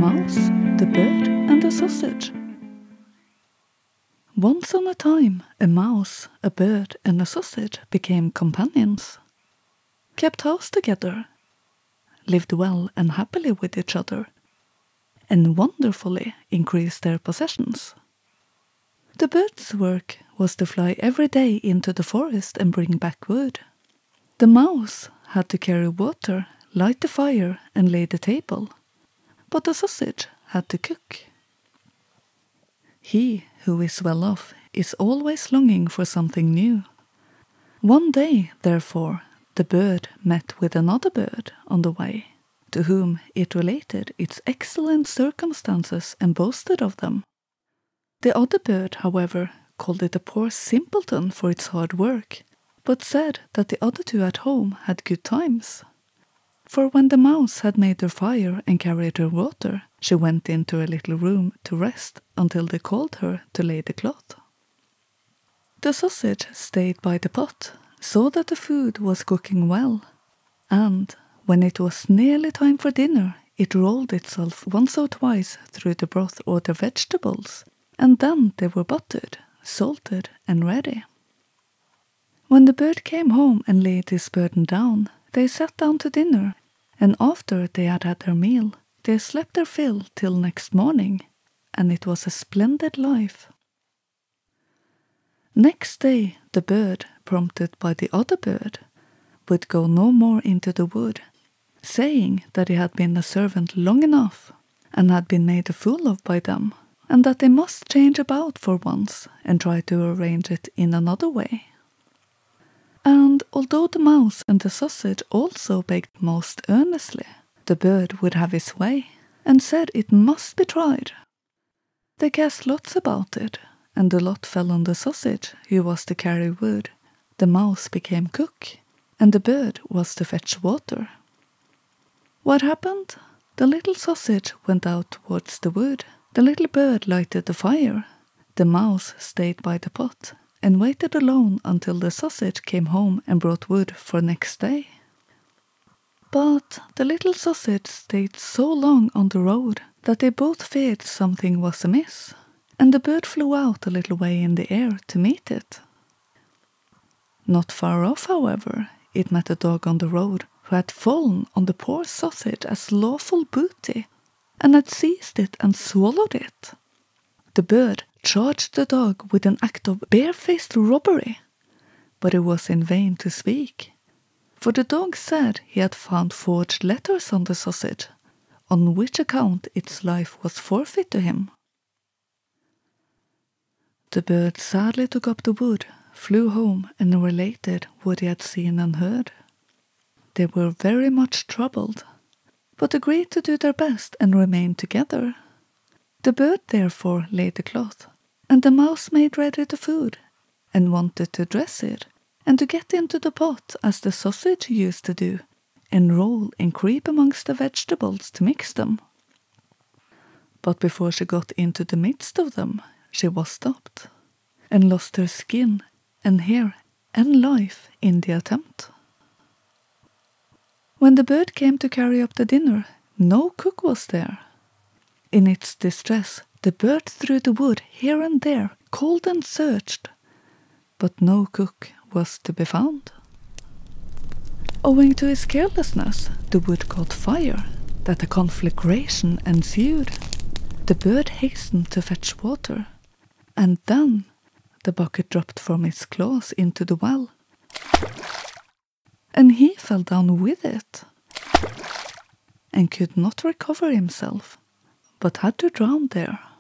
Mouse, the Bird, and the Sausage. Once on a time, a mouse, a bird, and a sausage became companions, kept house together, lived well and happily with each other, and wonderfully increased their possessions. The bird's work was to fly every day into the forest and bring back wood. The mouse had to carry water, light the fire, and lay the table, but the sausage had to cook. He who is well off is always longing for something new. One day, therefore, the bird met with another bird on the way, to whom it related its excellent circumstances and boasted of them. The other bird, however, called it a poor simpleton for its hard work, but said that the other two at home had good times. For when the mouse had made her fire and carried her water, she went into a little room to rest until they called her to lay the cloth. The sausage stayed by the pot, saw that the food was cooking well, and when it was nearly time for dinner, it rolled itself once or twice through the broth or the vegetables, and then they were buttered, salted, and ready. When the bird came home and laid his burden down, they sat down to dinner, and after they had had their meal, they slept their fill till next morning, and it was a splendid life. Next day the bird, prompted by the other bird, would go no more into the wood, saying that he had been a servant long enough, and had been made a fool of by them, and that they must change about for once and try to arrange it in another way. And although the mouse and the sausage also begged most earnestly, the bird would have his way, and said it must be tried. They cast lots about it, and the lot fell on the sausage, who was to carry wood. The mouse became cook, and the bird was to fetch water. What happened? The little sausage went out towards the wood. The little bird lighted the fire. The mouse stayed by the pot, and waited alone until the sausage came home and brought wood for next day. But the little sausage stayed so long on the road that they both feared something was amiss, and the bird flew out a little way in the air to meet it. Not far off, however, it met a dog on the road who had fallen on the poor sausage as lawful booty, and had seized it and swallowed it. The bird charged the dog with an act of barefaced robbery, but it was in vain to speak, for the dog said he had found forged letters on the sausage, on which account its life was forfeit to him. The bird sadly took up the wood, flew home, and related what he had seen and heard. They were very much troubled, but agreed to do their best and remain together. The bird therefore laid the cloth, and the mouse made ready the food, and wanted to dress it, and to get into the pot as the sausage used to do, and roll and creep amongst the vegetables to mix them. But before she got into the midst of them, she was stopped, and lost her skin and hair and life in the attempt. When the bird came to carry up the dinner, no cook was there. In its distress, the bird threw the wood here and there, called and searched, but no cook was to be found. Owing to his carelessness, the wood caught fire, that a conflagration ensued. The bird hastened to fetch water, and then the bucket dropped from his claws into the well, and he fell down with it, and could not recover himself, but had to drown there.